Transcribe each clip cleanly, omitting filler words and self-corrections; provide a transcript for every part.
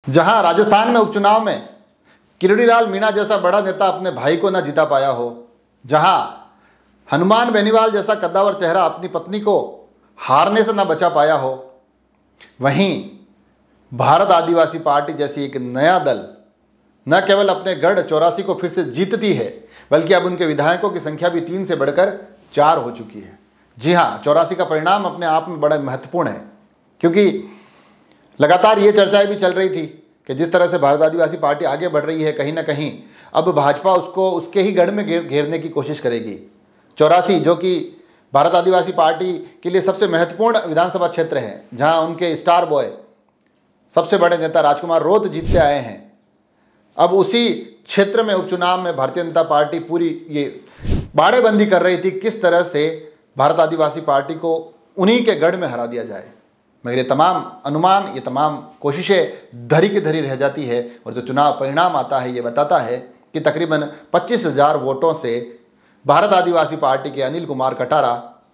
जहां राजस्थान में उपचुनाव में किरोड़ीलाल मीणा जैसा बड़ा नेता अपने भाई को न जिता पाया हो, जहां हनुमान बेनीवाल जैसा कद्दावर चेहरा अपनी पत्नी को हारने से न बचा पाया हो, वहीं भारत आदिवासी पार्टी जैसी एक नया दल न केवल अपने गढ़ 84 को फिर से जीतती है, बल्कि अब उनके विधायकों की संख्या भी 3 से बढ़कर 4 हो चुकी है। जी हाँ, 84 का परिणाम अपने आप में बड़ा महत्वपूर्ण है, क्योंकि लगातार ये चर्चाएं भी चल रही थी कि जिस तरह से भारत आदिवासी पार्टी आगे बढ़ रही है, कहीं ना कहीं अब भाजपा उसको उसके ही गढ़ में घेरने की कोशिश करेगी। 84 जो कि भारत आदिवासी पार्टी के लिए सबसे महत्वपूर्ण विधानसभा क्षेत्र है, जहां उनके स्टार बॉय सबसे बड़े नेता राजकुमार रोत जीतते आए हैं, अब उसी क्षेत्र में उपचुनाव में भारतीय जनता पार्टी पूरी ये बाड़ेबंदी कर रही थी किस तरह से भारत आदिवासी पार्टी को उन्हीं के गढ़ में हरा दिया जाए। मगर ये तमाम अनुमान, ये तमाम कोशिशें धरी की धरी रह जाती है, और जो चुनाव परिणाम आता है ये बताता है कि तकरीबन 25,000 वोटों से भारत आदिवासी पार्टी के अनिल कुमार कटारा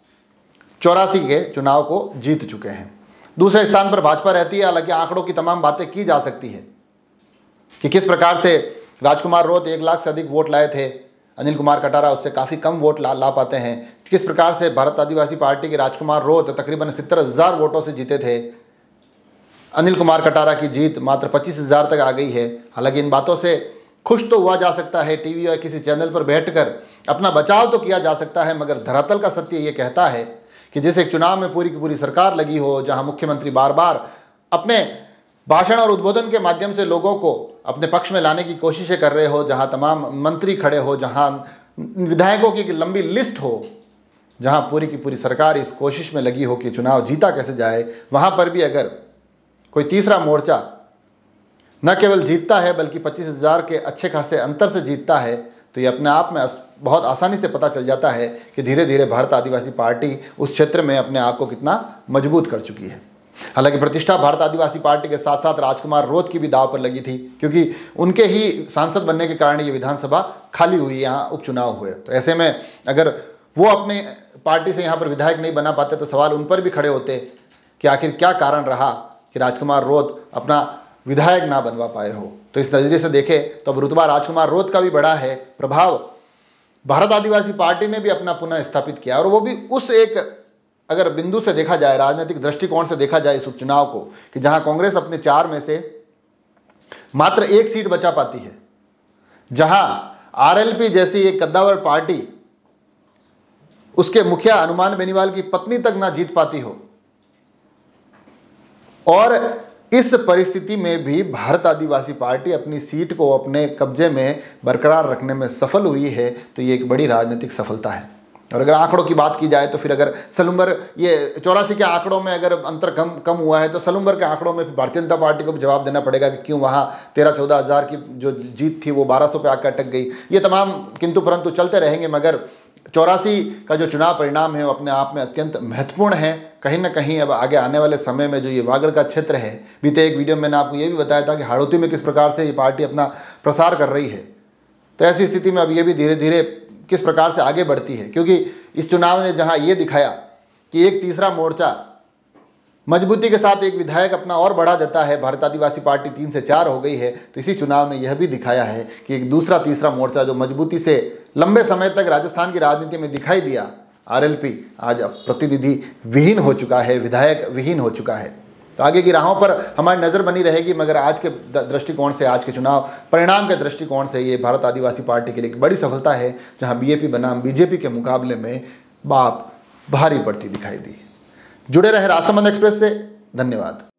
84 के चुनाव को जीत चुके हैं। दूसरे स्थान पर भाजपा रहती है। हालांकि आंकड़ों की तमाम बातें की जा सकती है कि किस प्रकार से राजकुमार रोत 1 लाख से अधिक वोट लाए थे, अनिल कुमार कटारा उससे काफ़ी कम वोट ला पाते हैं। किस प्रकार से भारत आदिवासी पार्टी के राजकुमार रोत तकरीबन 70,000 वोटों से जीते थे, अनिल कुमार कटारा की जीत मात्र 25,000 तक आ गई है। हालांकि इन बातों से खुश तो हुआ जा सकता है, टीवी या किसी चैनल पर बैठकर अपना बचाव तो किया जा सकता है, मगर धरातल का सत्य ये कहता है कि जिस एक चुनाव में पूरी की पूरी सरकार लगी हो, जहां मुख्यमंत्री बार बार अपने भाषण और उद्बोधन के माध्यम से लोगों को अपने पक्ष में लाने की कोशिशें कर रहे हो, जहां तमाम मंत्री खड़े हो, जहां विधायकों की लंबी लिस्ट हो, जहां पूरी की पूरी सरकार इस कोशिश में लगी हो कि चुनाव जीता कैसे जाए, वहां पर भी अगर कोई तीसरा मोर्चा न केवल जीतता है बल्कि 25,000 के अच्छे खासे अंतर से जीतता है, तो ये अपने आप में बहुत आसानी से पता चल जाता है कि धीरे धीरे भारत आदिवासी पार्टी उस क्षेत्र में अपने आप को कितना मजबूत कर चुकी है। हालांकि प्रतिष्ठा भारत आदिवासी पार्टी के साथ साथ राजकुमार रोत की भी दांव पर लगी थी, क्योंकि उनके ही सांसद बनने के कारण ये विधानसभा खाली हुई, यहाँ उपचुनाव हुए। तो ऐसे में अगर वो अपने पार्टी से यहाँ पर विधायक नहीं बना पाते तो सवाल उन पर भी खड़े होते कि आखिर क्या कारण रहा कि राजकुमार रोत अपना विधायक ना बनवा पाए हो। तो इस नज़रिए से देखें तो अब रुतबा राजकुमार रोत का भी बड़ा है, प्रभाव भारत आदिवासी पार्टी ने भी अपना पुनः स्थापित किया, और वो भी उस एक अगर बिंदु से देखा जाए, राजनीतिक दृष्टिकोण से देखा जाए इस उपचुनाव को, कि जहां कांग्रेस अपने 4 में से मात्र 1 सीट बचा पाती है, जहां आरएलपी जैसी एक कद्दावर पार्टी उसके मुखिया हनुमान बेनीवाल की पत्नी तक ना जीत पाती हो, और इस परिस्थिति में भी भारत आदिवासी पार्टी अपनी सीट को अपने कब्जे में बरकरार रखने में सफल हुई है, तो ये एक बड़ी राजनीतिक सफलता है। और अगर आंकड़ों की बात की जाए तो फिर अगर सलूम्बर ये 84 के आंकड़ों में अगर अंतर कम हुआ है, तो सलूम्बर के आंकड़ों में फिर भारतीय जनता पार्टी को भी जवाब देना पड़ेगा कि क्यों वहाँ 13-14 हज़ार की जो जीत थी वो 1200 पे आकर अटक गई। ये तमाम किंतु परंतु चलते रहेंगे, मगर 84 का जो चुनाव परिणाम है वो अपने आप में अत्यंत महत्वपूर्ण है। कहीं ना कहीं अब आगे आने वाले समय में जो ये वागड़ का क्षेत्र है, बीते एक वीडियो में मैंने आपको ये भी बताया था कि हाड़ौती में किस प्रकार से ये पार्टी अपना प्रसार कर रही है, तो ऐसी स्थिति में अब ये भी धीरे धीरे किस प्रकार से आगे बढ़ती है, क्योंकि इस चुनाव ने जहां ये दिखाया कि एक तीसरा मोर्चा मजबूती के साथ एक विधायक अपना और बढ़ा देता है, भारत आदिवासी पार्टी 3 से 4 हो गई है, तो इसी चुनाव ने यह भी दिखाया है कि एक दूसरा तीसरा मोर्चा जो मजबूती से लंबे समय तक राजस्थान की राजनीति में दिखाई दिया, आरएलपी आज अब प्रतिनिधि विहीन हो चुका है, विधायक विहीन हो चुका है। तो आगे की राहों पर हमारी नज़र बनी रहेगी, मगर आज के दृष्टिकोण से, आज के चुनाव परिणाम के दृष्टिकोण से ये भारत आदिवासी पार्टी के लिए एक बड़ी सफलता है, जहां बीएपी बनाम बीजेपी के मुकाबले में बात भारी पड़ती दिखाई दी। जुड़े रहे राजसमंद एक्सप्रेस से, धन्यवाद।